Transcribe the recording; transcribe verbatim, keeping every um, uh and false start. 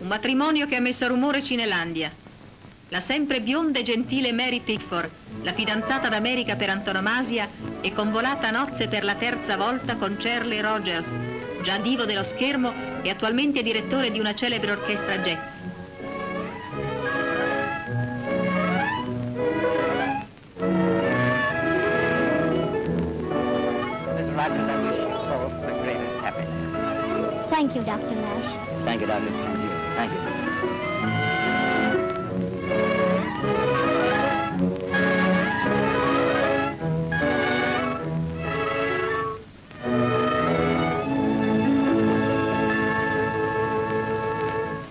Un matrimonio che ha messo a rumore Cinelandia. La sempre bionda e gentile Mary Pickford, la fidanzata d'America per antonomasia, è convolata a nozze per la terza volta con Charlie Rogers, già divo dello schermo e attualmente direttore di una celebre orchestra jazz. Miss Rogers, I wish you both the greatest happiness. Thank you, Doctor Nash. Thank you, Doctor. Thank you. Thank you.